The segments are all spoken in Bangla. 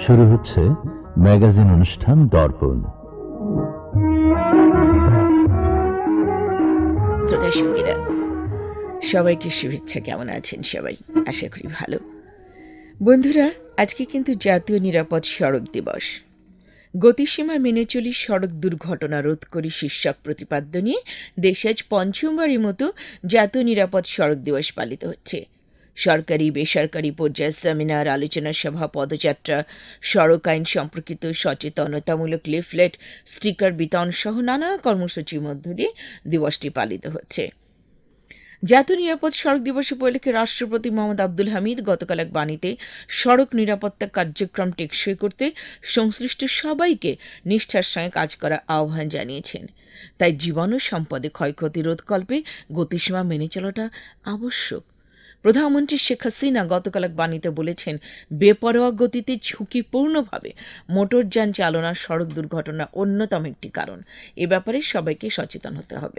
শুরু হচ্ছে ম্যাগাজিন অনুষ্ঠান দর্পণ। শ্রোতা সঙ্গীরা, সবাইকে শুভেচ্ছা। কেমন আছেন সবাই? আশা করি ভালো। বন্ধুরা, আজকে কিন্তু জাতীয় নিরাপদ সড়ক দিবস। গতিসীমা মেনে চলি, সড়ক দুর্ঘটনা রোধ করি শীর্ষক প্রতিপাদ্য নিয়ে দেশে আজ পঞ্চমবারের মতো জাতীয় নিরাপদ সড়ক দিবস পালিত হচ্ছে। সরকারি বেসরকারি পর্যায়ে সেমিনার, আলোচনা সভা, পদযাত্রা, সড়ক আইন সম্পর্কিত সচেতনতামূলক লিফলেট, স্টিকার বিতরণ সহ নানা কর্মসূচির মধ্য দিয়ে দিবসটি পালিত হচ্ছে। জাতীয় নিরাপদ সড়ক দিবস উপলক্ষে রাষ্ট্রপতি মোহাম্মদ আব্দুল হামিদ গতকাল এক বাণীতে সড়ক নিরাপত্তা কার্যক্রম টেকসই করতে সংশ্লিষ্ট সবাইকে নিষ্ঠার সঙ্গে কাজ করার আহ্বান জানিয়েছেন। তাই জীবন ও সম্পদে ক্ষয়ক্ষতি রোধকল্পে গতিসীমা মেনে চলাটা আবশ্যক। প্রধানমন্ত্রী শেখ হাসিনা গতকাল এক বাণীতে বলেছেন, বেপরোয়া গতিতে ঝুঁকিপূর্ণভাবে মোটরযান চালনা সড়ক দুর্ঘটনার অন্যতম একটি কারণ। এ ব্যাপারে সবাইকে সচেতন হতে হবে।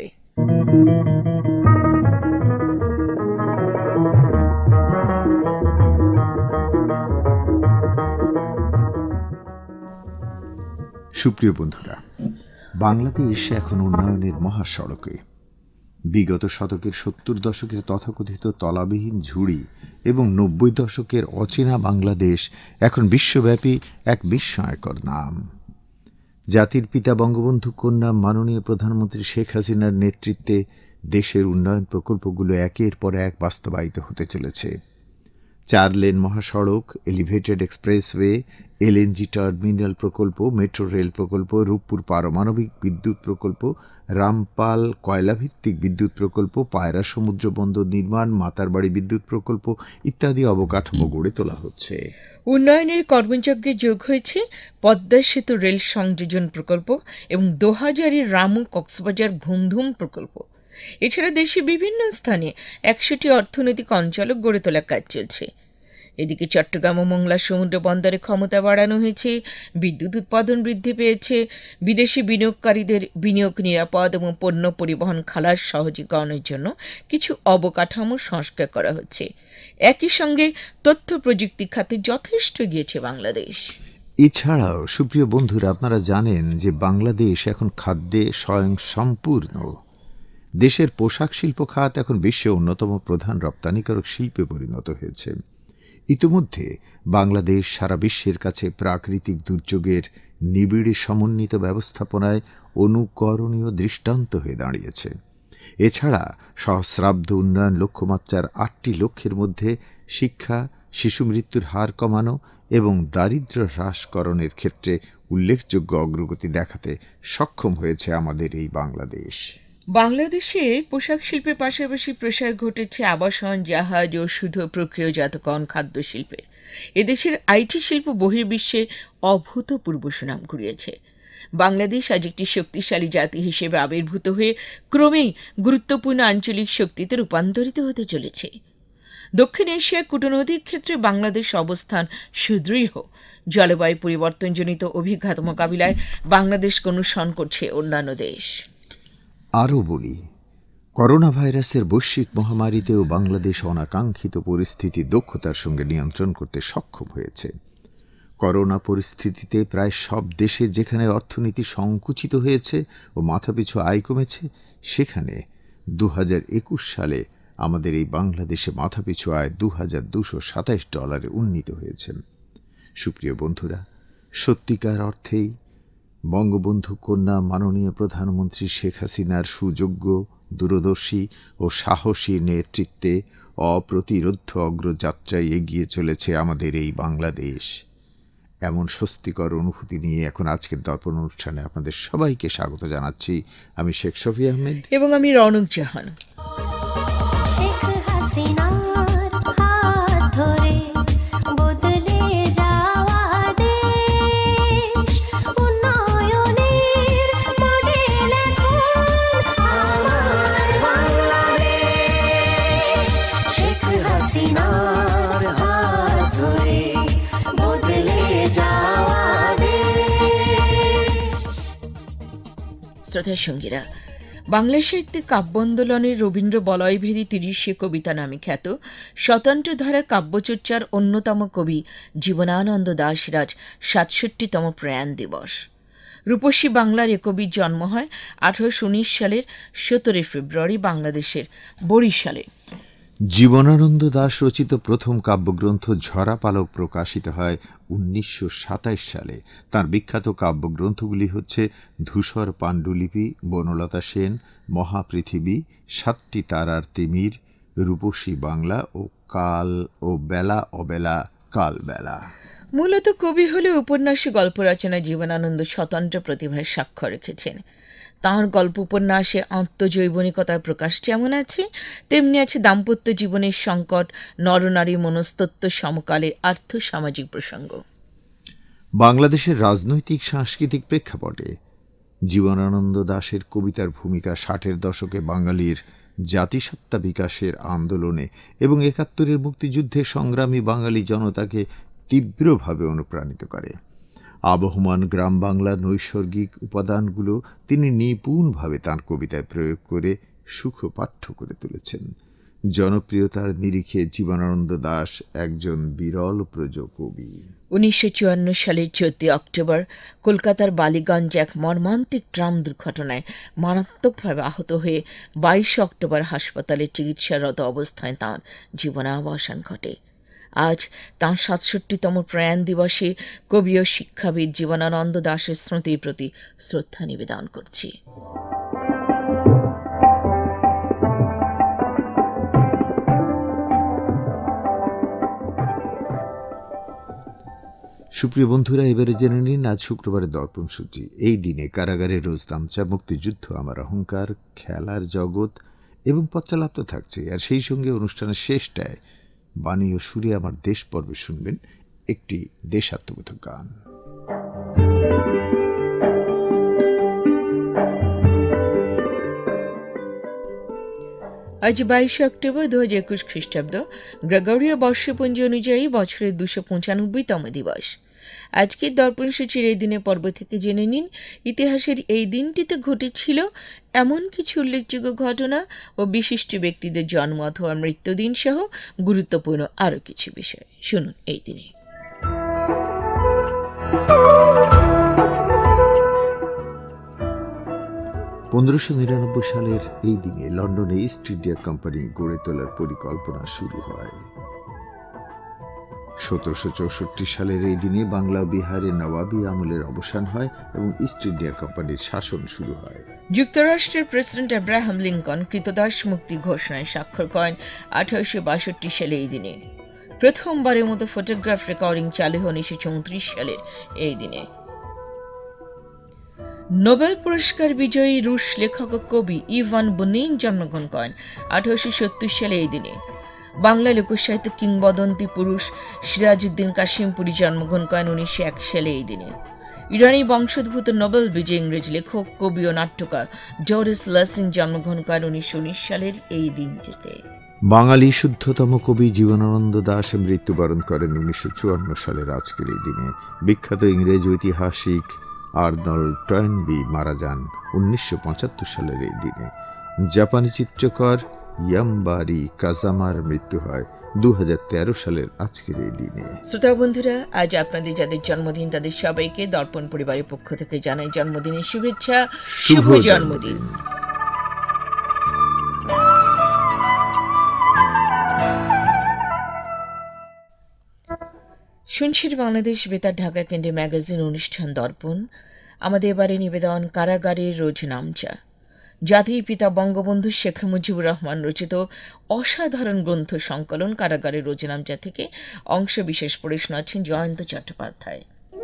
সুপ্রিয় বন্ধুরা, বাংলাদেশ এখন উন্নয়নের মহাসড়কে। বিগত শতকের 70 দশকের তথাকথিত তলাবিহীন ঝুড়ি এবং 90 দশকের অচেনা বাংলাদেশ এখন বিশ্বব্যাপী এক বিস্ময়কর নাম। জাতির পিতা বঙ্গবন্ধু কন্যা মাননীয় প্রধানমন্ত্রী শেখ হাসিনার নেতৃত্বে দেশের উন্নয়ন প্রকল্পগুলো একের পর এক বাস্তবায়িত হতে চলেছে। 4 লেন মহাসড়ক, এলিভেটেড এক্সপ্রেসওয়ে, এলএনজি টার্মিনাল প্রকল্প, মেট্রো রেল প্রকল্প, রূপপুর পারমাণবিক বিদ্যুৎ প্রকল্প, রামপাল কয়লাভিত্তিক বিদ্যুৎ প্রকল্প, পায়রা সমুদ্র বন্দর নির্মাণ, মাতারবাড়ি বিদ্যুৎ প্রকল্প ইত্যাদি অবকাঠামো গড়ে তোলা হচ্ছে। উন্নয়নের কর্মযজ্ঞে যোগ হয়েছে পদ্মা সেতু রেল সংযোজন প্রকল্প এবং দোহাজারীর রামু কক্সবাজার ঘুমধুম প্রকল্প। এছাড়া দেশে বিভিন্ন স্থানে 100টি অর্থনৈতিক অঞ্চলও গড়ে তোলার কাজ চলছে। এদিকে চট্টগ্রাম ও মোংলা সমুদ্র বন্দরের ক্ষমতা বাড়ানো হয়েছে, বিদ্যুৎ উৎপাদন বৃদ্ধি পেয়েছে, বিদেশি বিনিয়োগকারীদের বিনিয়োগ নিরাপদ এবং পণ্য পরিবহন খালাস সহজীকরণের জন্য কিছু অবকাঠামো সংস্কার করা হচ্ছে। একই সঙ্গে তথ্য প্রযুক্তি খাতে যথেষ্ট এগিয়েছে বাংলাদেশ। এছাড়াও সুপ্রিয় বন্ধুরা, আপনারা জানেন যে বাংলাদেশ এখন খাদ্যে স্বয়ংসম্পূর্ণ। দেশের পোশাক শিল্প খাত এখন বিশ্বের অন্যতম প্রধান রপ্তানিকারক শিল্পে পরিণত হয়েছে। ইতিমধ্যে বাংলাদেশ সারা বিশ্বের কাছে প্রাকৃতিক দুর্যোগের নিবিড় সমন্বিত ব্যবস্থাপনায় অনুকরণীয় দৃষ্টান্ত হয়ে দাঁড়িয়েছে। এছাড়া সহস্রাব্দ উন্নয়ন লক্ষ্যমাত্রার 8টি লক্ষ্যের মধ্যে শিক্ষা, শিশু মৃত্যুর হার কমানো এবং দারিদ্র্য হ্রাসকরণের ক্ষেত্রে উল্লেখযোগ্য অগ্রগতি দেখাতে সক্ষম হয়েছে আমাদের এই বাংলাদেশ। বাংলাদেশে পোশাক শিল্পের পাশাপাশি প্রসার ঘটেছে আবাসন, জাহাজ ও শুধু প্রক্রিয়াজাতকরণ খাদ্য শিল্পের। এদেশের আইটি শিল্প বহির্বিশ্বে অভূতপূর্ব সুনাম কুড়িয়েছে। বাংলাদেশ আজ একটি শক্তিশালী জাতি হিসেবে আবির্ভূত হয়ে ক্রমেই গুরুত্বপূর্ণ আঞ্চলিক শক্তিতে রূপান্তরিত হতে চলেছে। দক্ষিণ এশিয়ার কূটনৈতিক ক্ষেত্রে বাংলাদেশ অবস্থান সুদৃঢ়। জলবায়ু পরিবর্তনজনিত অভিঘাত মোকাবিলায় বাংলাদেশকে অনুসরণ করছে অন্যান্য দেশ। আরও বলি, করোনা ভাইরাসের বৈশ্বিক মহামারীতেও বাংলাদেশ অনাকাঙ্ক্ষিত পরিস্থিতি দক্ষতার সঙ্গে নিয়ন্ত্রণ করতে সক্ষম হয়েছে। করোনা পরিস্থিতিতে প্রায় সব দেশে যেখানে অর্থনীতি সংকুচিত হয়েছে ও মাথাপিছু আয় কমেছে, সেখানে 2021 সালে আমাদের এই বাংলাদেশে মাথাপিছু আয় $2,227 উন্নীত হয়েছে। সুপ্রিয় বন্ধুরা, সত্যিকার অর্থেই বঙ্গবন্ধু কন্যা মাননীয় প্রধানমন্ত্রী শেখ হাসিনার সুযোগ্য, দূরদর্শী ও সাহসী নেতৃত্বে অপ্রতিরোধ্য অগ্রযাত্রায় এগিয়ে চলেছে আমাদের এই বাংলাদেশ। এমন স্বস্তিকর অনুভূতি নিয়ে এখন আজকের দর্পণ অনুষ্ঠানে আপনাদের সবাইকে স্বাগত জানাচ্ছি। আমি শেখ শফি আহমেদ এবং আমি রৌনক জাহান। শ্রোতা সঙ্গীরা, বাংলা সাহিত্যে কাব্য আন্দোলনের রবীন্দ্র বলয়ভেদী ৩০ কবিতা নামে খ্যাত স্বতন্ত্র ধারা কাব্যচর্চার অন্যতম কবি জীবনানন্দ দাশরাজ ৬৭তম প্রয়াণ দিবস। রূপসী বাংলার এ কবির জন্ম হয় ১৮১৯ সালের ১৭ ফেব্রুয়ারি বাংলাদেশের বরিশালে। জীবনানন্দ দাশ রচিত প্রথম কাব্যগ্রন্থ ঝরা পালক প্রকাশিত হয় ১৯২৭ সালে। তার বিখ্যাত কাব্যগ্রন্থগুলি হচ্ছে ধূসর পাণ্ডুলিপি, বনলতা সেন, মহাপৃথিবী, ৭টি তারার তিমির, রূপসী বাংলা ও কাল ও বেলা অবেলা কালবেলা। মূলত কবি হলে উপন্যাসে গল্প রচনায় জীবনানন্দ স্বতন্ত্র প্রতিভার স্বাক্ষর রেখেছেন। তাঁর গল্প উপন্যাসে আত্মজৈবনিকতার প্রকাশ যেমন আছে, তেমনি আছে দাম্পত্য জীবনের সংকট, নরনারী মনস্তত্ত্ব, সমকালের আর্থসামাজিক প্রসঙ্গ। বাংলাদেশের রাজনৈতিক সাংস্কৃতিক প্রেক্ষাপটে জীবনানন্দ দাশের কবিতার ভূমিকা ৬০-এর দশকে বাঙালির জাতিসত্তা বিকাশের আন্দোলনে এবং ৭১-এর মুক্তিযুদ্ধে সংগ্রামী বাঙালি জনতাকে তীব্রভাবে অনুপ্রাণিত করে। আবহমান গ্রাম বাংলার নৈসর্গিক উপাদানগুলো তিনি নিপুণভাবে তাঁর কবিতায় প্রয়োগ করে সুখপাঠ্য করে তুলেছেন। জনপ্রিয়তার নিরিখে জীবনানন্দ দাশ একজন বিরল প্রজ কবি। ১৯৫৪ সালের ১৪ অক্টোবর কলকাতার বালিগঞ্জ এক মর্মান্তিক ট্রাম দুর্ঘটনায় মারাত্মকভাবে আহত হয়ে ২২ অক্টোবর হাসপাতালে চিকিৎসারত অবস্থায় তাঁর জীবনাবসান ঘটে। আজ তাঁর ৬৭তম প্রয়াণ দিবসে কবি ও শিক্ষাবিদ জীবনানন্দ দাশের স্মৃতির প্রতি শ্রদ্ধা নিবেদন করছি। সুপ্রিয় বন্ধুরা, এবারে জেনে নিন আজ শুক্রবারের দর্পণ সূচি। এই দিনে কারাগারে রোজ তামচা, মুক্তিযুদ্ধ আমার অহংকার, খেলার জগৎ এবং পত্রালাপ্ত থাকছে। আর সেই সঙ্গে অনুষ্ঠানের শেষটায় বাণী ও সুরে আমার দেশ পর্বে শুনবেন একটি দেশাত্মবোধক গান। আজ ২২ অক্টোবর ২০২১ খ্রিস্টাব্দ, গ্রেগরীয় বর্ষপঞ্জি অনুযায়ী বছরের ২৯৫তম দিবস। আজকের দর্পণ সূচির এই দিনে পর্ব থেকে জেনে নিন ইতিহাসের এই দিনটিতে ঘটেছিল এমন কিছু উল্লেখযোগ্য ঘটনা ও বিশিষ্ট ব্যক্তিদের জন্ম অথবা মৃত্যুদিন সহ গুরুত্বপূর্ণ আরও কিছু বিষয়। শুনুন এই দিনে। ১৫৯৯ সালের এই দিনে লন্ডনে ইস্ট ইন্ডিয়া কোম্পানি গড়ে তোলার পরিকল্পনা শুরু হয়। ১৭৬৪ সালের এই দিনে বাংলা ও বিহারের নবাবী আমলের অবসান হয় এবং ইস্ট ইন্ডিয়া কোম্পানির শাসন শুরু হয়। যুক্তরাষ্ট্রের প্রেসিডেন্ট আব্রাহাম লিঙ্কন কৃতদাস মুক্তি ঘোষণায় স্বাক্ষর করেন ১৮৬২ সালে এই দিনে। প্রথমবারের মতো ফটোগ্রাফ রেকর্ডিং চালু হয় ১৯৩৪ সালের এই দিনে। নোবেল পুরস্কার বিজয়ী রুশ লেখক ও কবি ইভান বুনিন জন্মগ্রহণ করেন ১৮৭০ সালে এই দিনে। বাংলা লোকসাহিত্য কিংবদন্তি পুরুষ সিরাজউদ্দিন কাশিমপুরী জন্মগ্রহণ করেন ১৯০১ সালে এই দিনে। ইরানি বংশোদ্ভূত নোবেল বিজয়ী ইংরেজ লেখক, কবি ও নাট্যকার ডরিস লেসিং জন্মগ্রহণ করেন ১৯১৯ সালের এই দিনটিতে। বাঙালি শুদ্ধতম কবি জীবনানন্দ দাশ মৃত্যুবরণ করেন ১৯৫৪ সালের আজকের এই দিনে। বিখ্যাত ইংরেজ ঐতিহাসিক আর্নল্ড টয়েনবি মারা যান ১৯৭৫ সালের এই দিনে। জাপানি চিত্রকর ইয়ামবারি কাজামার মৃত্যু হয় ২০১৩ সালের আজকের এই দিনে। শ্রোতা বন্ধুরা, আজ আপনাদের যাদের জন্মদিন তাদের সবাইকে দর্পণ পরিবারের পক্ষ থেকে জানাই জন্মদিনের শুভেচ্ছা। শুভ জন্মদিন। শুনছেন বাংলাদেশ বেতার ঢাকা কেন্দ্রে ম্যাগাজিন অনুষ্ঠান দর্পণ। আমাদের এবারে নিবেদন কারাগারের রোজ নামচা। জাতির পিতা বঙ্গবন্ধু শেখ মুজিবুর রহমান রচিত অসাধারণ গ্রন্থ সংকলন কারাগারের রোজ নামচা থেকে অংশ বিশেষ পড়ে শোনাচ্ছেন জয়ন্ত চট্টোপাধ্যায়।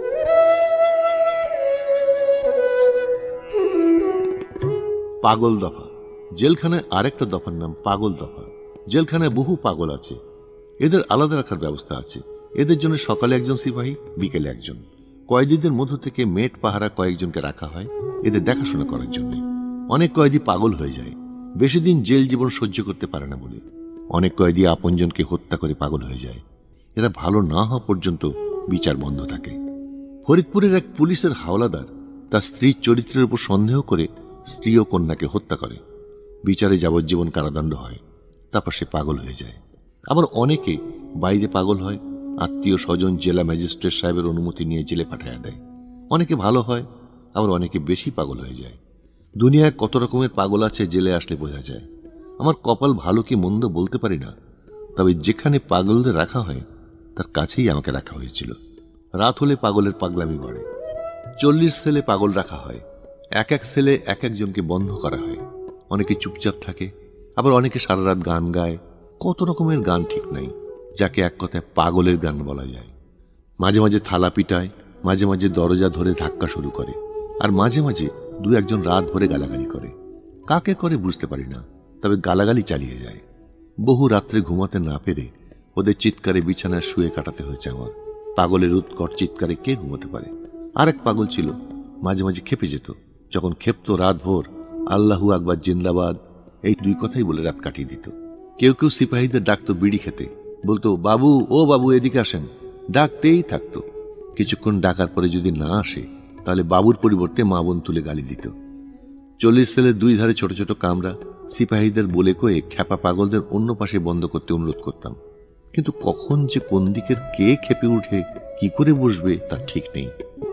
পাগল দফা। জেলখানায় আরেকটা দফার নাম পাগল দফা। জেলখানায় বহু পাগল আছে, এদের আলাদা রাখার ব্যবস্থা আছে। এদের জন্য সকালে একজন সিপাহী, বিকেলে একজন। কয়েদিদের মধ্য থেকে মেট পাহারা কয়েকজনকে রাখা হয় এদের দেখাশোনা করার জন্য। অনেক কয়েদি পাগল হয়ে যায়, বেশি দিন জেল জীবন সহ্য করতে পারে না বলে। অনেক কয়েদি আপনজনকে হত্যা করে পাগল হয়ে যায়। এরা ভালো না হওয়া পর্যন্ত বিচার বন্ধ থাকে। ফরিদপুরের এক পুলিশের হাওলাদার তার স্ত্রীর চরিত্রের উপর সন্দেহ করে স্ত্রী ও কন্যাকে হত্যা করে, বিচারে যাবজ্জীবন কারাদণ্ড হয়, তারপর সে পাগল হয়ে যায়। আবার অনেকে বাইরে পাগল হয়, আত্মীয় স্বজন জেলা ম্যাজিস্ট্রেট সাহেবের অনুমতি নিয়ে জেলে পাঠায়া দেয়। অনেকে ভালো হয়, আবার অনেকে বেশি পাগল হয়ে যায়। দুনিয়ায় কত রকমের পাগল আছে জেলে আসলে বোঝা যায়। আমার কপাল ভালো কি মন্দ বলতে পারি না, তবে যেখানে পাগলদের রাখা হয় তার কাছেই আমাকে রাখা হয়েছিল। রাত হলে পাগলের পাগলামি বাড়ে। 40 সেলে পাগল রাখা হয়, এক এক সেলে এক একজনকে বন্ধ করা হয়। অনেকে চুপচাপ থাকে, আবার অনেকে সারা রাত গান গায়। কত রকমের গান ঠিক নাই, যাকে এক কথায় পাগলের গান বলা যায়। মাঝে মাঝে থালা পিটায়, মাঝে মাঝে দরজা ধরে ধাক্কা শুরু করে, আর মাঝে মাঝে দু একজন রাত ভরে গালাগালি করে। কাকে করে বুঝতে পারি না, তবে গালাগালি চালিয়ে যায়। বহু রাত্রে ঘুমাতে না পেরে ওদের চিৎকারে বিছানায় শুয়ে কাটাতে হয়েছে আমার। পাগলের উৎকট চিৎকারে কে ঘুমাতে পারে? আরেক পাগল ছিল, মাঝে মাঝে খেপে যেত। যখন খেপত রাত ভোর আল্লাহু আকবার জিন্দাবাদ এই দুই কথাই বলে রাত কাটিয়ে দিত। কেউ কেউ সিপাহীদের ডাকতো বিড়ি খেতে, বলতো বাবু ও বাবু এদিকে আসেন, ডাকতেই থাকতো। কিছুক্ষণ ডাকার পরে যদি না আসে তাহলে বাবুর পরিবর্তে মা বোন তুলে গালি দিত। 40 সেলের দুই ধারে ছোট ছোট কামরা। সিপাহীদের বলে কয়ে খ্যাপা পাগলদের অন্য পাশে বন্ধ করতে অনুরোধ করতাম, কিন্তু কখন যে কোন দিকের কে খেপে উঠে কি করে বসবে তার ঠিক নেই।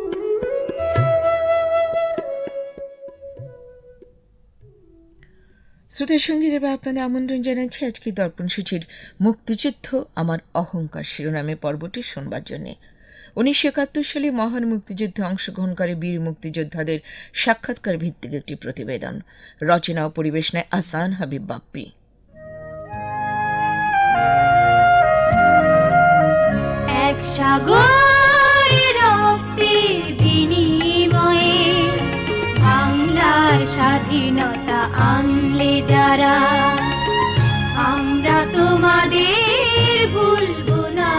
শ্রোতার সঙ্গীরা আপনাদের আমন্ত্রণ জানাচ্ছি আজকে দর্পণ সূচির মুক্তিযুদ্ধ আমার অহংকার শিরোনামে পর্বটি শুনবার জন্যে। 1971 সালে মহান মুক্তিযুদ্ধে অংশগ্রহণকারী বীর মুক্তিযোদ্ধাদের সাক্ষাৎকার ভিত্তিক একটি প্রতিবেদন। রচনা ও পরিবেশনায় আহসান হাবিব বাপ্পি। এক সাগরের রক্তের বিনিময়ে বাংলার স্বাধীনতা আনলে যারা, আমরা তোমাদের ভুলব না।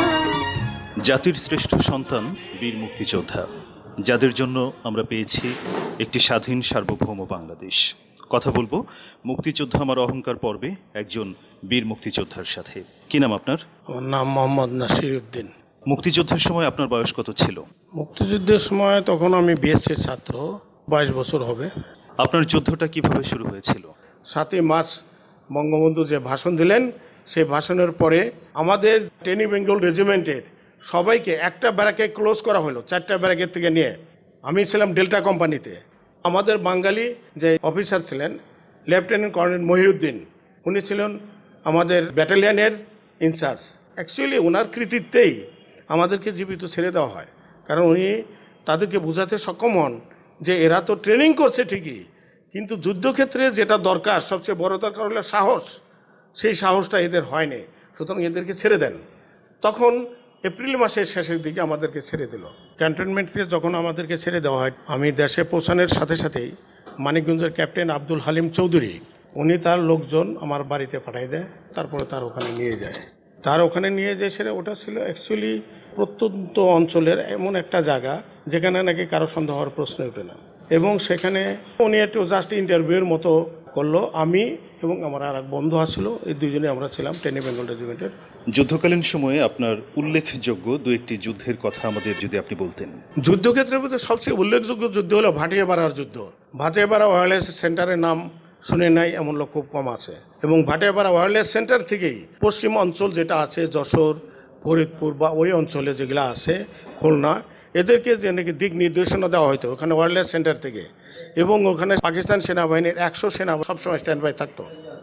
জাতির শ্রেষ্ঠ সন্তান বীর মুক্তিযোদ্ধা, যাদের জন্য আমরা পেয়েছি একটি স্বাধীন সার্বভৌম বাংলাদেশ। কথা বলবো মুক্তিযোদ্ধা আমার অহংকার পর্বে একজন বীর মুক্তিযোদ্ধার সাথে। কি নাম আপনার? আমার নাম মোহাম্মদ নাসির উদ্দিন। মুক্তিযুদ্ধের সময় আপনার বয়স কত ছিল? মুক্তিযুদ্ধের সময় তখন আমি বিএসসির ছাত্র, 22 বছর হবে। আপনার যুদ্ধটা কিভাবে শুরু হয়েছিল? 7ই মার্চ বঙ্গবন্ধু যে ভাষণ দিলেন, সেই ভাষণের পরে আমাদের টেনি বেঙ্গল রেজিমেন্টের সবাইকে একটা ব্যারাকে ক্লোজ করা হলো, 4টা ব্যারাকের থেকে নিয়ে। আমি ছিলাম ডেল্টা কোম্পানিতে। আমাদের বাঙালি যে অফিসার ছিলেন লেফটেন্যান্ট কর্নেল মহিউদ্দিন, উনি ছিলেন আমাদের ব্যাটালিয়নের ইনচার্জ। অ্যাকচুয়ালি ওনার কৃতিত্বেই আমাদেরকে জীবিত ছেড়ে দেওয়া হয়, কারণ উনি তাদেরকে বোঝাতে সক্ষম হন যে এরা তো ট্রেনিং করছে ঠিকই, কিন্তু যুদ্ধক্ষেত্রে যেটা দরকার, সবচেয়ে বড় দরকার হলো সাহস। সেই সাহসটা এদের হয়নি, সুতরাং এদেরকে ছেড়ে দেন। তখন এপ্রিল মাসের শেষের দিকে আমাদেরকে ছেড়ে দিল। ক্যান্টনমেন্ট থেকে যখন আমাদেরকে ছেড়ে দেওয়া হয়, আমি দেশে পৌঁছানোর সাথে সাথেই মানিকগঞ্জের ক্যাপ্টেন আব্দুল হালিম চৌধুরী, উনি তার লোকজন আমার বাড়িতে পাঠিয়ে দেয়। তারপরে তার ওখানে নিয়ে যায়। তার ওখানে নিয়ে যায়, সেটা ওটা ছিল অ্যাকচুয়ালি প্রত্যন্ত অঞ্চলের এমন একটা জায়গা যেখানে নাকি কারো সন্দেহ হওয়ার প্রশ্ন ওঠে না। এবং সেখানে উনি একটু জাস্ট ইন্টারভিউর মতো করলো। আমি এবং আমার আর এক বন্ধু আসছিল, এই দুইজনে আমরা ছিলাম টেনি বেঙ্গল রেজিমেন্টের। যুদ্ধকালীন সময়ে আপনার উল্লেখযোগ্য দু একটি যুদ্ধের কথা আমাদের যদি আপনি বলতেন। যুদ্ধক্ষেত্রের মধ্যে সবচেয়ে উল্লেখযোগ্য যুদ্ধ হলো ভাটিয়াপাড়ার যুদ্ধ। ভাটিয়াপাড়া ওয়্যারলেস সেন্টারের নাম শুনে নাই এমন লোক খুব কম আছে। এবং ভাটিয়াপাড়া ওয়্যারলেস সেন্টার থেকেই পশ্চিম অঞ্চল যেটা আছে, যশোর, ফরিদপুর বা ওই অঞ্চলে যেগুলো আছে, খুলনা, এদেরকে যে নাকি দিক নির্দেশনা দেওয়া হতো ওখানে ওয়্যারলেস সেন্টার থেকে। এবং ওখানে পাকিস্তান সেনাবাহিনীর 100 সেনা সবসময় স্ট্যান্ড বাই থাকতো।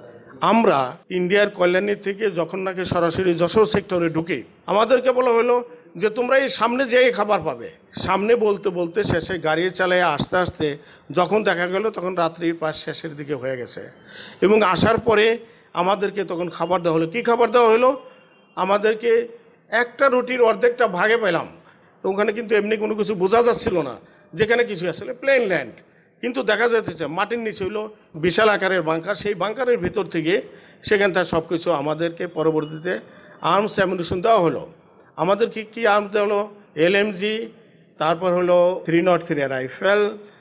আমরা ইন্ডিয়ার কল্যাণী থেকে যখন নাকি সরাসরি যশোর সেক্টরে ঢুকি, আমাদেরকে বলা হলো যে তোমরা এই সামনে যেয়ে খাবার পাবে। সামনে বলতে বলতে শেষে গাড়ি চালিয়ে আস্তে আস্তে যখন দেখা গেল তখন রাত্রির প্রায় শেষের দিকে হয়ে গেছে। এবং আসার পরে আমাদেরকে তখন খাবার দেওয়া হলো। কী খাবার দেওয়া হলো? আমাদেরকে একটা রুটির অর্ধেকটা ভাগে পেলাম। ওখানে কিন্তু এমনি কোনো কিছু বোঝা যাচ্ছিল না, যেখানে কিছু আসলে প্লেন ল্যান্ড, কিন্তু দেখা যাচ্ছে মাটির নিচে হলো বিশাল আকারের বাংকার। সেই বাংকারের ভিতর থেকে সেখান থেকে সব কিছু আমাদেরকে পরবর্তীতে আর্মস অ্যামিউনিশন দেওয়া হলো। আমাদের কি আর্মস দেওয়া হলো? LMG, তারপর হলো 303 রাইফেল,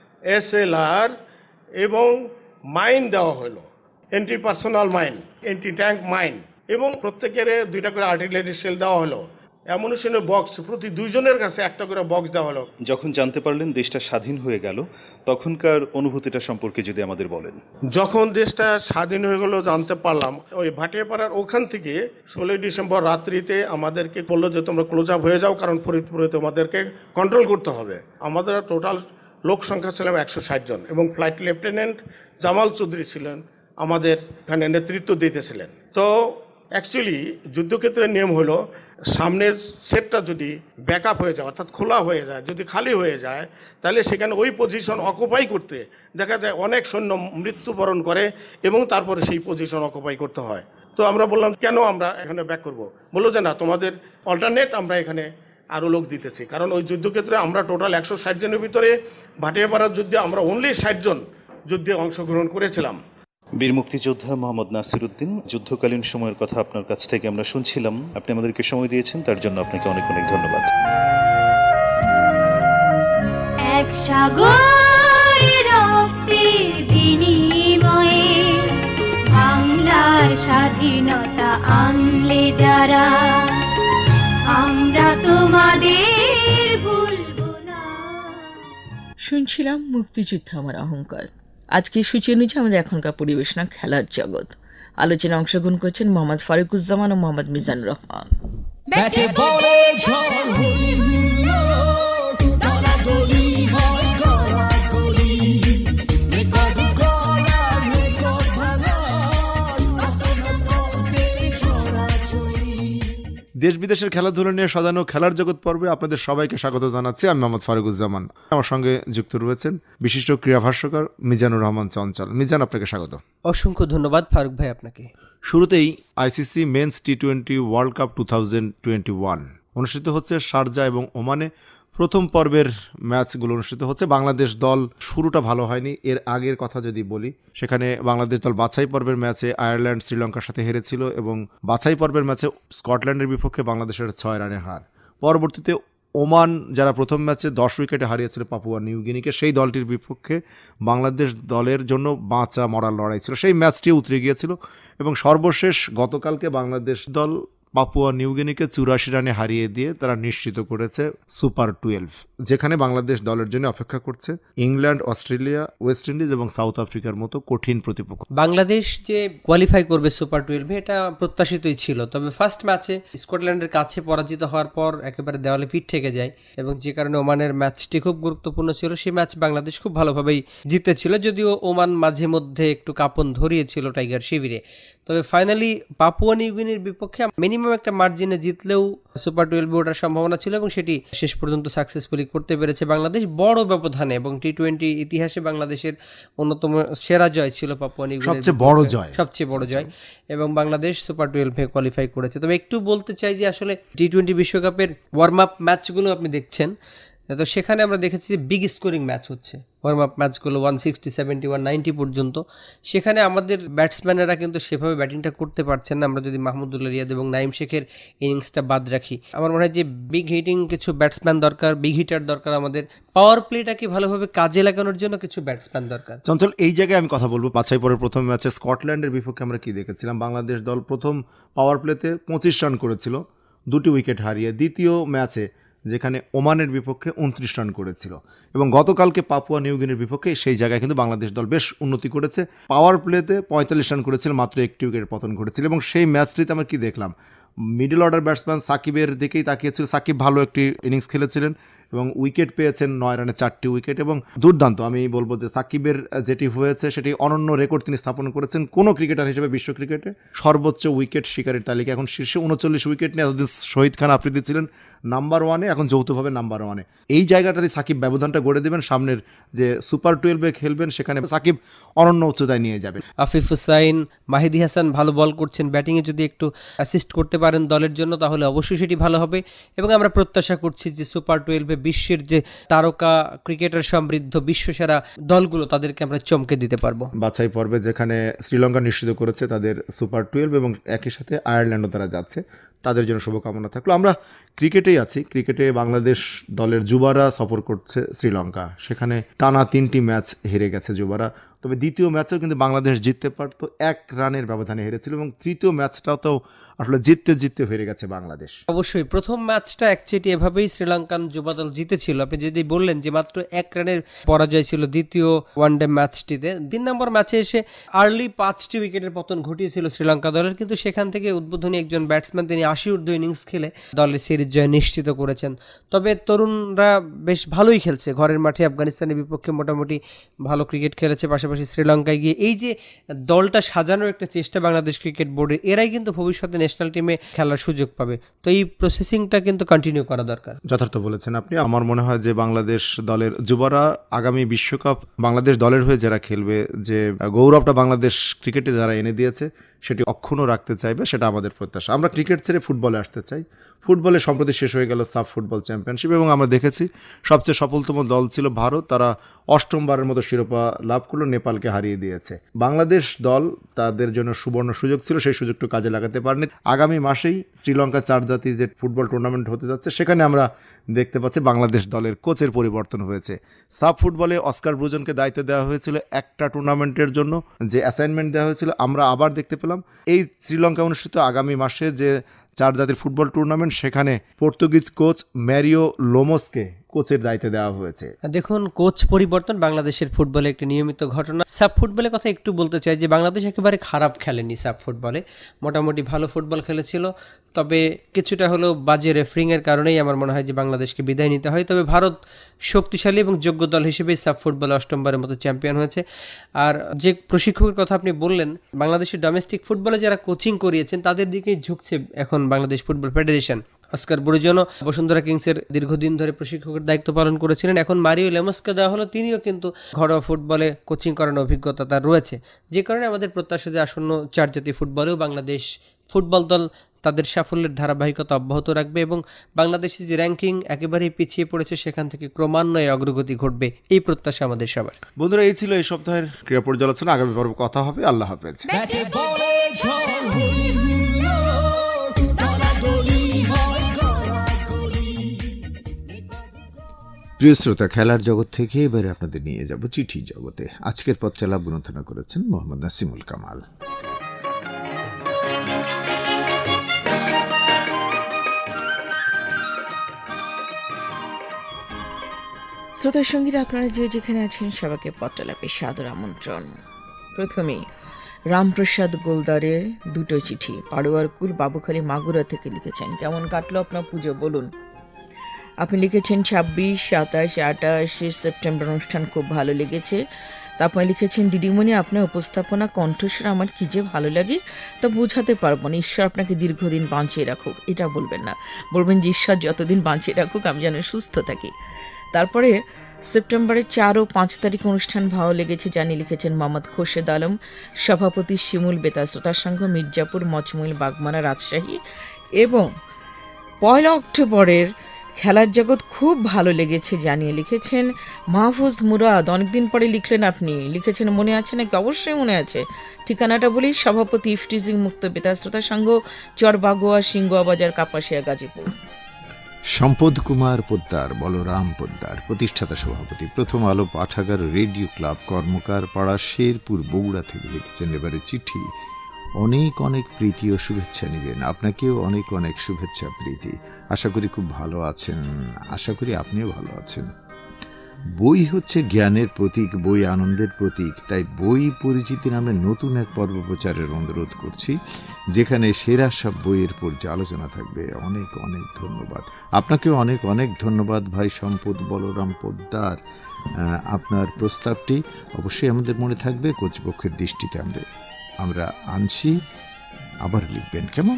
SLR এবং মাইন দেওয়া হলো, anti personnel mine, anti tank mine, এবং প্রত্যেকের 2টা করে আর্টিলারি শেল দেওয়া হলো। অ্যামুনিশনের বক্স প্রতি 2 জনের কাছে একটা করে বক্স দেওয়া হলো। যখন জানতে পারলেন দেশটা স্বাধীন হয়ে গেল, তখনকার অনুভূতিটা সম্পর্কে যদি আমাদের বলেন। যখন দেশটা স্বাধীন হয়ে গেল জানতে পারলাম, ওই ভাটিয়াপাড়ার ওখান থেকে 16 ডিসেম্বর রাত্রিতে আমাদেরকে বললো যে তোমরা ক্লোজ আপ হয়ে যাও, কারণ ফরিদপুরে তোমাদেরকে কন্ট্রোল করতে হবে। আমাদের টোটাল লোক সংখ্যা ছিলাম 160 জন এবং ফ্লাইট লেফটেন্যান্ট জামাল চৌধুরী ছিলেন আমাদের এখানে নেতৃত্ব দিতেছিলেন। তো অ্যাকচুয়ালি যুদ্ধক্ষেত্রের নিয়ম হলো সামনের সেটটা যদি ব্যাকআপ হয়ে যায়, অর্থাৎ খোলা হয়ে যায়, যদি খালি হয়ে যায়, তাহলে সেখানে ওই পজিশন অকুপাই করতে দেখা যায় অনেক সৈন্য মৃত্যুবরণ করে এবং তারপরে সেই পজিশন অকুপাই করতে হয়। তো আমরা বললাম কেন আমরা এখানে ব্যাক করব? বললো যে না, তোমাদের অল্টারনেট আমরা এখানে আরও লোক দিতেছি, কারণ ওই যুদ্ধক্ষেত্রে আমরা টোটাল 160 জনের ভিতরে ভাটিয়াপাড়ার যুদ্ধে আমরা অনলি 60 জন যুদ্ধে অংশগ্রহণ করেছিলাম। বীর মুক্তিযোদ্ধা মোহাম্মদ নাসিরউদ্দিন, যুদ্ধকালীন সময়ের কথা আপনার কাছ থেকে আমরা শুনছিলাম। আপনি আমাদেরকে সময় দিয়েছেন, তার জন্য আপনাকে অনেক অনেক ধন্যবাদ। এক সাগর রক্তের বিনিময়ে বাংলার স্বাধীনতা আনলে যারা, আমরা তোমাদের ভুলবো না। শুনছিলাম মুক্তিযুদ্ধ আমার অহংকার। আজকে সূচি অনুযায়ী আমাদের এখনকার পরিবেশনা খেলার জগৎ। আলোচনায় অংশগ্রহণ করছেন মোহাম্মদ ফারুকুজ্জামান ও মোহাম্মদ মিজানুর রহমান। দেশ বিদেশের খেলাধুলা নিয়ে সাজানো খেলার জগৎ পর্বে আপনাদের সবাইকে স্বাগত জানাচ্ছি। আমি মোহাম্মদ ফারুকুজ্জামান। আমার সঙ্গে যুক্ত রয়েছেন বিশিষ্ট ক্রীড়া ভাষ্যকার মিজানুর রহমান চঞ্চল। মিজান, আপনাকে স্বাগত। অসংখ্য ধন্যবাদ ফারুক ভাই আপনাকে। শুরুতেই আইসিসি মেন্স টি20 ওয়ার্ল্ড কাপ 2021 অনুষ্ঠিত হচ্ছে শারজা এবং ওমানে। প্রথম পর্বের ম্যাচগুলো অনুষ্ঠিত হচ্ছে। বাংলাদেশ দল শুরুটা ভালো হয়নি। এর আগের কথা যদি বলি, সেখানে বাংলাদেশ দল বাছাই পর্বের ম্যাচে আয়ারল্যান্ড শ্রীলঙ্কার সাথে হেরেছিল এবং বাছাই পর্বের ম্যাচে স্কটল্যান্ডের বিপক্ষে বাংলাদেশের 6 রানে হার। পরবর্তীতে ওমান, যারা প্রথম ম্যাচে 10 উইকেটে হারিয়েছিল পাপুয়া নিউগিনিকে, সেই দলটির বিপক্ষে বাংলাদেশ দলের জন্য বাঁচা মরার লড়াই ছিল। সেই ম্যাচটি উতরে গিয়েছিল এবং সর্বশেষ গতকালকে বাংলাদেশ দল পাপুয়া নিউগিনিকে 84 রানে হারিয়ে দিয়ে তারা নিশ্চিত করেছে সুপার 12, যেখানে বাংলাদেশ দলের জন্য অপেক্ষা করছে ইংল্যান্ড, অস্ট্রেলিয়া, ওয়েস্ট ইন্ডিজ এবং সাউথ আফ্রিকার মতো কঠিন প্রতিপক্ষ। বাংলাদেশ যে কোয়ালিফাই করবে সুপার 12 এটা প্রত্যাশিতই ছিল, তবে ফার্স্ট ম্যাচে স্কটল্যান্ডের কাছে পরাজিত হওয়ার পর একেবারে দেওয়ালে পিঠ থেকে যায় এবং যে কারণে ওমানের ম্যাচটি খুব গুরুত্বপূর্ণ ছিল। সেই ম্যাচ বাংলাদেশ খুব ভালোভাবেই জিতেছিল, যদিও ওমান মাঝে মধ্যে একটু কাঁপন ধরিয়েছিল টাইগার শিবিরে। তবে ফাইনালি পাপুয়া নিউগিনির বিপক্ষে মিনিমাম একটা মার্জিনে জিতলেও সুপার 12 ওঠার সম্ভাবনা ছিল এবং সেটি শেষ পর্যন্ত সাকসেসফুলি করতে পেরেছে বাংলাদেশ বড় ব্যবধানে। এবং টি20 ইতিহাসে বাংলাদেশের অন্যতম সেরা জয় ছিল পাপুয়া নিউগিনির সবচেয়ে বড় জয় এবং বাংলাদেশ সুপার 12 কোয়ালিফাই করেছে। তবে একটু বলতে চাই যে আসলে টি20 বিশ্বকাপের ওয়ার্ম আপ ম্যাচগুলো আপনি দেখছেন, তো সেখানে আমরা দেখেছি যে বিগ স্কোরিং ম্যাচ হচ্ছে। ওয়ার্ম আপ ম্যাচগুলো 160, 70, 190 পর্যন্ত। সেখানে আমাদের ব্যাটসম্যানেরা কিন্তু সেভাবে ব্যাটিংটা করতে পারছেন না। আমরা যদি মাহমুদুল্লাহ রিয়াদ এবং নাইম শেখের ইনিংসটা বাদ রাখি, আমার মনে হয় যে বিগ হিটিং কিছু ব্যাটসম্যান দরকার, বিগ হিটার দরকার। আমাদের পাওয়ার প্লেটাকে ভালোভাবে কাজে লাগানোর জন্য কিছু ব্যাটসম্যান দরকার। চঞ্চল, এই জায়গায় আমি কথা বলবো, বাছাই পরের প্রথম ম্যাচে স্কটল্যান্ডের বিপক্ষে আমরা কি দেখেছিলাম? বাংলাদেশ দল প্রথম পাওয়ার প্লেতে 25 রান করেছিল, 2টি উইকেট হারিয়ে। দ্বিতীয় ম্যাচে যেখানে ওমানের বিপক্ষে 29 রান করেছিল এবং গতকালকে পাপুয়া নিউগিনির বিপক্ষে সেই জায়গায় কিন্তু বাংলাদেশ দল বেশ উন্নতি করেছে। পাওয়ার প্লেতে 45 রান করেছিল, মাত্র 1টি উইকেটের পতন ঘটেছিল। এবং সেই ম্যাচটিতে আমরা কি দেখলাম? মিডল অর্ডার ব্যাটসম্যান সাকিবের দিকেই তাকিয়েছিল। সাকিব ভালো একটি ইনিংস খেলেছিলেন এবং উইকেট পেয়েছেন 9 রানে 4টি উইকেট এবং দুর্দান্ত। আমি বলবো যে সাকিবের যেটি হয়েছে সেটি অনন্য রেকর্ড তিনি স্থাপন করেছেন। কোনো ক্রিকেটার হিসেবে বিশ্ব ক্রিকেটে সর্বোচ্চ উইকেট শিকারের তালিকা এখন শীর্ষে 39 উইকেট নিয়ে। এতদিন শহীদ খান আফ্রিদি ছিলেন নাম্বার 1-এ, এখন যৌথভাবে নাম্বার 1-এ। এই জায়গাটাতে সাকিব ব্যবধানটা গড়ে দেবেন। সামনের যে সুপার 12 খেলবেন সেখানে সাকিব অনন্য উচ্চতায় নিয়ে যাবেন। আফিফ হুসাইন, মাহিদি হাসান ভালো বল করছেন। ব্যাটিংয়ে যদি একটু অ্যাসিস্ট করতে পারেন দলের জন্য তাহলে অবশ্যই সেটি ভালো হবে এবং আমরা প্রত্যাশা করছি যে সুপার 12 বিশ্বের যে তারকা ক্রিকেটার সমৃদ্ধ বিশ্বসেরা দলগুলো তাদেরকে আমরা চমকে দিতে পারবো। বাছাই পর্বে যেখানে শ্রীলঙ্কা নিশ্চিত করেছে তাদের সুপার 12 এবং একই সাথে আয়ারল্যান্ডও তারা যাচ্ছে, তাদের জন্য শুভকামনা থাকলো। আমরা ক্রিকেটেই আছি। ক্রিকেটে বাংলাদেশ দলের যুবারা সফর করছে শ্রীলঙ্কা। সেখানে টানা 3টি ম্যাচ হেরে গেছে যুবারা। তবে দ্বিতীয় ম্যাচেও কিন্তু বাংলাদেশ জিততে পারতো, 1 রানের ব্যবধানে হেরেছিল, এবং তৃতীয় ম্যাচটাও তো আসলে জিততে হেরে গেছে বাংলাদেশ। অবশ্যই প্রথম ম্যাচটা একচেটি এভাবেই শ্রীলঙ্কান যুবা দল জিতেছিল। আপনি যদি বললেন যে মাত্র 1 রানের পরাজয় ছিল দ্বিতীয় ওয়ানডে ম্যাচটিতে, 3 নম্বর ম্যাচে এসে আর্লি 5টি উইকেটের পতন ঘটিয়েছিল শ্রীলঙ্কা দলের, কিন্তু সেখান থেকে উদ্বোধনী একজন ব্যাটসম্যান তিনি 80 ঊর্ধ্ব ইনিংস খেলে দলের সিরিজ জয় নিশ্চিত করেছেন। তবে তরুণরা বেশ ভালোই খেলছে, ঘরের মাঠে আফগানিস্তানের বিপক্ষে মোটামুটি ভালো ক্রিকেট খেলেছে, পাশাপাশি শ্রীলঙ্কায় গিয়ে এই যে দলটা সাজানোর একটা চেষ্টা বাংলাদেশ ক্রিকেট বোর্ডের, এরাই কিন্তু ভবিষ্যতে ন্যাশনাল টিমে খেলার সুযোগ পাবে। তো এই প্রসেসিংটা কিন্তু কন্টিনিউ করা দরকার। যথার্থ বলেছেন আপনি। আমার মনে হয় যে বাংলাদেশ দলের যুবরা আগামী বিশ্বকাপ বাংলাদেশ দলের হয়ে যারা খেলবে, যে গৌরবটা বাংলাদেশ ক্রিকেটে যারা এনে দিয়েছে সেটি অক্ষুণ্ণ রাখতে চাইবে, সেটা আমাদের প্রত্যাশা। আমরা ক্রিকেট ছেড়ে ফুটবলে আসতে চাই। ফুটবলে সম্প্রতি শেষ হয়ে গেল সাফ ফুটবল চ্যাম্পিয়নশিপ, এবং আমরা দেখেছি সবচেয়ে সফলতম দল ছিল ভারত, তারা 8মবারের মতো শিরোপা লাভ করলো, নেপালকে হারিয়ে দিয়েছে। বাংলাদেশ দল তাদের জন্য সুবর্ণ সুযোগ ছিল, সেই সুযোগটা কাজে লাগাতে পারেনি। আগামী মাসেই শ্রীলঙ্কা 4 জাতি যে ফুটবল টুর্নামেন্ট হতে যাচ্ছে, সেখানে আমরা দেখতে পাচ্ছি বাংলাদেশ দলের কোচের পরিবর্তন হয়েছে। সাব ফুটবলে অস্কার ব্রুজনকে দায়িত্ব দেওয়া হয়েছিল একটা টুর্নামেন্টের জন্য, যে অ্যাসাইনমেন্ট দেওয়া হয়েছিল আমরা আবার দেখতে পেলাম এই শ্রীলঙ্কা অনুষ্ঠিত আগামী মাসে যে 4 জাতির ফুটবল টুর্নামেন্ট, সেখানে পর্তুগিজ কোচ ম্যারিও লোমোসকে কোচের দায়িত্ব দেওয়া হয়েছে। দেখুন, কোচ পরিবর্তন বাংলাদেশের ফুটবলে একটি নিয়মিত ঘটনা। সাব ফুটবলের কথা একটু বলতে চাই যে বাংলাদেশ একেবারে খারাপ খেলেনি সাব ফুটবলে, মোটামুটি ভালো ফুটবল খেলেছিল। তবে কিছুটা হলেও বাজে রেফারিংয়ের কারণেই আমার মনে হয় যে বাংলাদেশকে বিদায় নিতে হয়। তবে ভারত শক্তিশালী এবং যোগ্য দল হিসেবেই সাব ফুটবলে 8মবারের মতো চ্যাম্পিয়ন হয়েছে। আর যে প্রশিক্ষকের কথা আপনি বললেন, বাংলাদেশের ডোমেস্টিক ফুটবলে যারা কোচিং করিয়েছেন তাদের দিকেই ঝুঁকছে এখন বাংলাদেশ ফুটবল ফেডারেশন। অস্কার ব্রুজনও বসুন্ধরা কিংসের দীর্ঘদিন ধরে প্রশিক্ষকের দায়িত্ব পালন করেছিলেন, এখন মারিও লেমসকে দেওয়া হলো, তিনিও কিন্তু ঘরোয়া ফুটবলে কোচিং করানোর অভিজ্ঞতা তার রয়েছে। যে কারণে আমাদের প্রত্যাশা যে আসন্ন 4 জাতি ফুটবলেও বাংলাদেশ ফুটবল দল তাদের সাফল্যের ধারাবাহিকতা অব্যাহত রাখবে, এবং বাংলাদেশের যে র্যাঙ্কিং একেবারেই পিছিয়ে পড়েছে সেখান থেকে ক্রমান্বয়ে অগ্রগতি ঘটবে, এই প্রত্যাশা আমাদের সবার। বন্ধুরা, এই ছিল এই সপ্তাহের ক্রীড়া পর্যালোচনা। আগামী পর্ব কথা হবে। আল্লাহ হাফেজ। প্রিয় শ্রোতা, খেলার জগৎ থেকে এবারে আপনাদের নিয়ে যাব চিঠি জগতে। আজকের পথ চলা গ্রন্থনা করেছেন মোহাম্মদ নাসিমুল কামাল। শ্রোতা সঙ্গীরা, আপনারা যে যেখানে আছেন সবাইকে পত্রালাপে সাদর আমন্ত্রণ। প্রথমে রামপ্রসাদ গোলদারের 2টো চিঠি পাড়ুয়ারকুল বাবুখালী মাগুরা থেকে লিখেছেন। কেমন কাটলো আপনার পুজো বলুন? আপনি লিখেছেন 26, 27, 28 সেপ্টেম্বর অনুষ্ঠান খুব ভালো লেগেছে। তারপরে লিখেছেন, দিদিমণি আপনার উপস্থাপনা কণ্ঠস্বর আমার কী যে ভালো লাগে তা বোঝাতে পারবো না। ঈশ্বর আপনাকে দীর্ঘদিন বাঁচিয়ে রাখুক। এটা বলবেন না, বলবেন যে ঈশ্বর যতদিন বাঁচিয়ে রাখুক আমি যেন সুস্থ থাকি। তারপরে সেপ্টেম্বরের 4 ও 5 তারিখ অনুষ্ঠান ভালো লেগেছে জানিয়ে লিখেছেন মোহাম্মদ খোরশেদ আলম, সভাপতি শিমুল বেতার শ্রোতা সংঘ, মির্জাপুর, মচমুইল, বাগমারা, রাজশাহী। এবং 1 অক্টোবরের খেলার জগৎ খুব ভালো লেগেছে জানিয়ে লিখেছেন মাহফুজ মুরাদ। অনেকদিন পরে লিখলেন আপনি, লিখেছেন মনে আছে নাকি? অবশ্যই মনে আছে। ঠিকানাটা বলি, সভাপতি ইফটিজিং মুক্ত বেতার শ্রোতা সংঘ, চরবাগোয়া, সিংগুয়া বাজার, কাপাসিয়া, গাজীপুর। সম্পদ কুমার পোদ্দার, বলরাম পোদ্দার, প্রতিষ্ঠাতা সভাপতি, প্রথম আলো পাঠাগার, রেডিও ক্লাব, কর্মকার পাড়া, শেরপুর, বগুড়া থেকে লিখেছেন এবারে চিঠি। অনেক অনেক প্রীতি ও শুভেচ্ছা নেবেন। আপনাকেও অনেক অনেক শুভেচ্ছা প্রীতি। আশা করি খুব ভালো আছেন, আশা করি আপনিও ভালো আছেন। বই হচ্ছে জ্ঞানের প্রতীক, বই আনন্দের প্রতীক। তাই বই পরিচিতি নামে নতুন এক পর্ব প্রচারের অনুরোধ করছি, যেখানে সেরা সব বইয়ের পর্যালোচনা থাকবে। অনেক অনেক ধন্যবাদ। আপনাকেও অনেক অনেক ধন্যবাদ ভাই সম্পদ বলরাম পোদ্দার। আপনার প্রস্তাবটি অবশ্যই আমাদের মনে থাকবে, কর্তৃপক্ষের দৃষ্টিতে আমরা আনছি। আবার লিখবেন কেমন?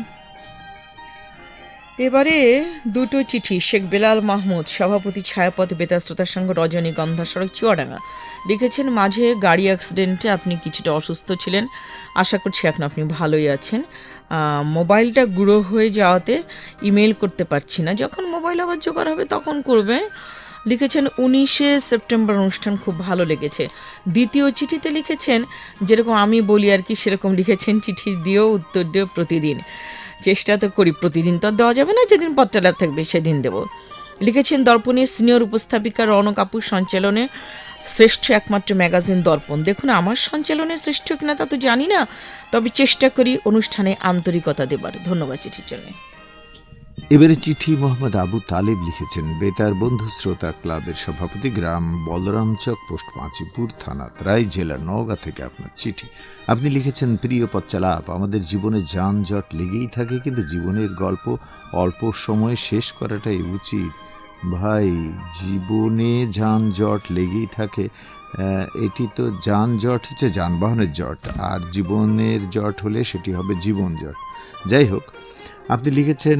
এবারে 2টো চিঠি শেখ বেলাল মাহমুদ, সভাপতি ছায়াপথ বেতার শ্রোতা সংঘ, রজনীগন্ধা সড়ক, চুয়াডাঙ্গা। লিখেছেন মাঝে গাড়ি অ্যাক্সিডেন্টে আপনি কিছুটা অসুস্থ ছিলেন, আশা করছি এখন আপনি ভালোই আছেন। মোবাইলটা গুঁড়ো হয়ে যাওয়াতে ইমেল করতে পারছি না, যখন মোবাইল আবার জোগাড় হবে তখন করবে। লিখেছেন 19 সেপ্টেম্বর অনুষ্ঠান খুব ভালো লেগেছে। দ্বিতীয় চিঠিতে লিখেছেন যেরকম আমি বলি আর কি সেরকম লিখেছেন, চিঠি দিয়েও উত্তর দিও প্রতিদিন। চেষ্টা তো করি, প্রতিদিন তো দেওয়া যাবে না, যেদিন পত্রালাপ থাকবে সেদিন দেব। লিখেছেন দর্পণের সিনিয়র উপস্থাপিকা রৌনক আপুর সঞ্চালনে শ্রেষ্ঠ একমাত্র ম্যাগাজিন দর্পণ। দেখুন, আমার সঞ্চালনে শ্রেষ্ঠ কিনা তা তো জানি না, তবে চেষ্টা করি অনুষ্ঠানে আন্তরিকতা দেবার। ধন্যবাদ চিঠির জন্য। এবারে চিঠি মোহাম্মদ আবু তালেব লিখেছেন বেতার বন্ধু শ্রোতা ক্লাবের সভাপতি, গ্রাম বলরামচক, পোস্ট পাঁচিপুর, থানা ত্রাই, জেলা নওগাঁ থেকে আপনার চিঠি। আপনি লিখেছেন, প্রিয় পথচালাপ, আমাদের জীবনে যানজট লেগেই থাকে, কিন্তু জীবনের গল্প অল্প সময়ে শেষ করাটাই উচিত। ভাই, জীবনে যানজট লেগেই থাকে, এটি তো যানজট হচ্ছে যানবাহনের জট, আর জীবনের জট হলে সেটি হবে জীবন জট। যাই হোক, আপনি লিখেছেন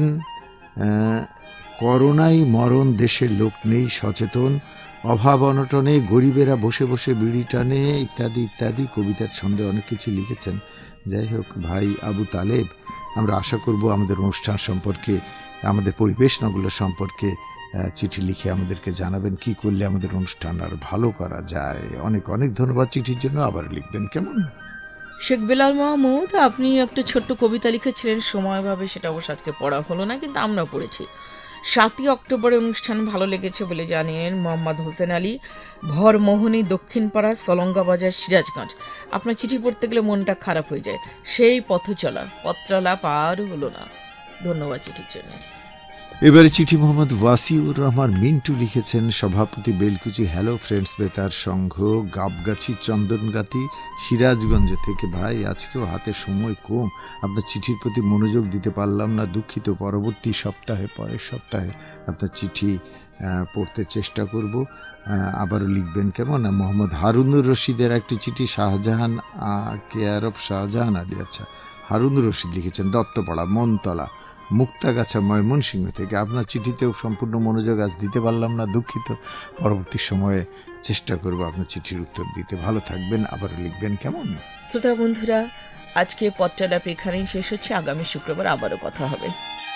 করোনায় মরণ, দেশের লোক নেই সচেতন, অভাব অনটনে গরিবেরা বসে বসে বিড়ি টানে, ইত্যাদি ইত্যাদি কবিতার ছন্দে অনেক কিছু লিখেছেন। যাই হোক ভাই আবু তালেব, আমরা আশা করব আমাদের অনুষ্ঠান সম্পর্কে, আমাদের পরিবেশনাগুলো সম্পর্কে চিঠি লিখে আমাদেরকে জানাবেন কি করলে আমাদের অনুষ্ঠান আর ভালো করা যায়। অনেক অনেক ধন্যবাদ চিঠির জন্য। আবার লিখবেন কেমন। শেখ বেলাল মাহমুদ, আপনি একটা ছোট্ট কবিতা লিখেছিলেন, সময়ভাবে সেটা অবশ্য আজকে পড়া হলো না, কিন্তু আমরা পড়েছি। 7ই অক্টোবরে অনুষ্ঠান ভালো লেগেছে বলে জানিয়েন মোহাম্মদ হোসেন আলী, ভরমোহনী, দক্ষিণপাড়া, সলঙ্গাবাজার, সিরাজগঞ্জ। আপনার চিঠি পড়তে গেলে মনটা খারাপ হয়ে যায়, সেই পথ চলা পার হলো না। ধন্যবাদ চিঠির জন্য। এবারে চিঠি মোহাম্মদ ওয়াসিউর রহমান মিন্টু লিখেছেন, সভাপতি, বেলকুচি, হ্যালো ফ্রেন্ডস বেতার সংঘ, গাবগাছি, চন্দনগাতি, সিরাজগঞ্জ থেকে। ভাই, আজকেও হাতে সময় কম, আপনার চিঠির প্রতি মনোযোগ দিতে পারলাম না, দুঃখিত। পরবর্তী সপ্তাহে, পরের সপ্তাহে আপনার চিঠি পড়তে চেষ্টা করব। আবারও লিখবেন কেমন। মোহাম্মদ হারুনুর রশিদের একটি চিঠি, শাহজাহান কেয়ার অফ শাহজাহান আলী, আচ্ছা, হারুনুর রশিদ লিখেছেন দত্তপাড়া, মনতলা, মুক্তাগাছা, ময়মনসিংহ থেকে। আপনার চিঠিতেও সম্পূর্ণ মনোযোগ আজ দিতে পারলাম না, দুঃখিত। পরবর্তী সময়ে চেষ্টা করব আপনার চিঠির উত্তর দিতে। ভালো থাকবেন, আবার লিখবেন কেমন। শ্রোতা বন্ধুরা, আজকে পত্রালাপ এখানেই শেষ হচ্ছে। আগামী শুক্রবার আবারও কথা হবে।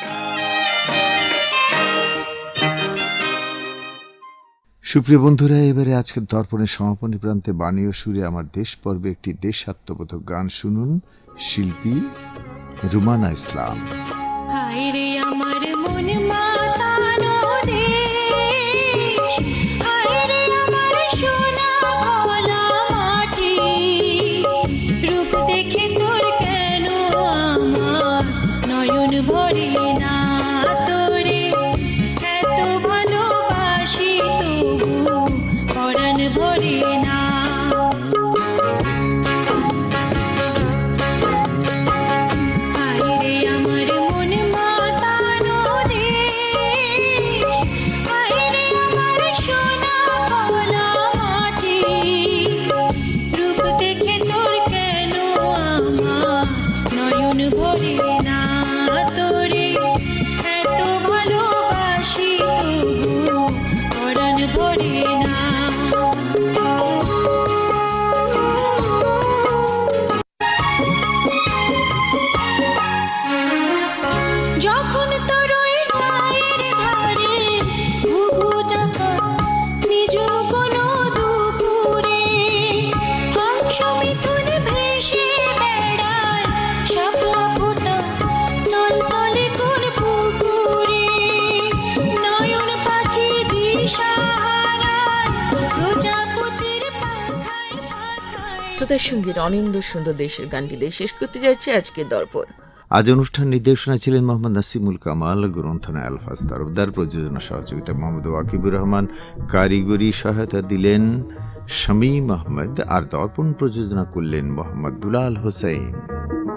সুপ্রিয় বন্ধুরা, এবারে আজকের দর্পণের সমাপনী প্রান্তে বাণী ও সুরে আমার দেশ পর্বে একটি দেশাত্মবোধক গান শুনুন, শিল্পী রুমানা ইসলাম। হায়রে আমার মন মাতানো দেশ, হায়রে আমার সোনা ভোলা মাটি, রূপ দেখে তোর কেন আমার নয়ন ভরে না, তোরে এত ভালোবাসি তবু পরাণ ভরে না। শ্রোতার সঙ্গীর অনিন্দ সুন্দর দেশের গানটি দিয়ে শেষ করতে যাচ্ছে আজকে দর্পণ। আজ অনুষ্ঠান নির্দেশনা ছিলেন মোহাম্মদ নাসিমুল কামাল, গ্রন্থনা আলফাজ তরফদার, প্রযোজনা সহযোগিতা মোহাম্মদ ওয়াকিবুর রহমান, কারিগরি সহায়তা দিলেন শামীম আহমেদ, আর দর্পণ প্রযোজনা করলেন মোহাম্মদ দুলাল হোসেন।